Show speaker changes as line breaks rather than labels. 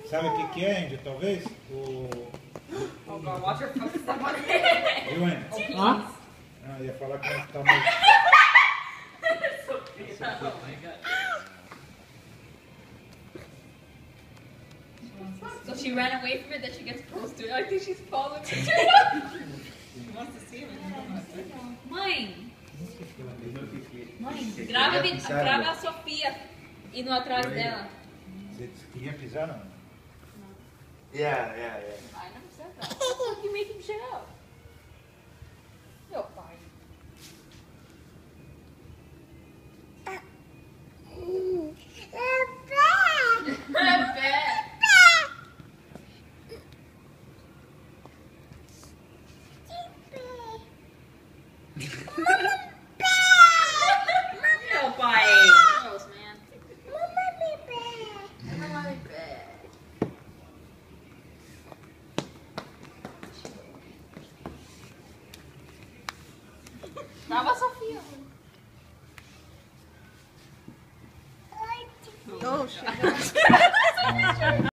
Sabe o que é, Andy? Talvez?
Oh God, watch her focus up on it.
Viu, Andy?
Hã?
Ah, ia falar que nós tá mais...
Oh my God.
So she ran away from it, then she gets close to it. I think she's following me.
She wants to see it.
Mãe, grava a Sofia indo atrás dela.
Você queria pisar, não?
Yeah.
I never said that. How you making shit up? Meu pai. Meu pai. Gross, man. Grava a Sofia.
Oh, shit.